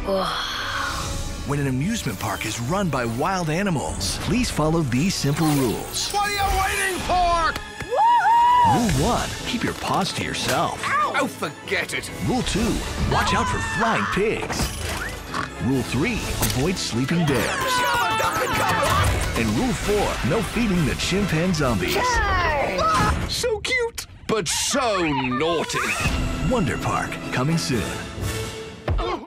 When an amusement park is run by wild animals, please follow these simple rules. What are you waiting for? Rule 1, keep your paws to yourself. Ow! Oh, forget it. Rule 2, watch out for flying pigs. Rule 3, avoid sleeping bears. And Rule 4, no feeding the chimpanzee zombies. So cute, but so naughty. Wonder Park, coming soon.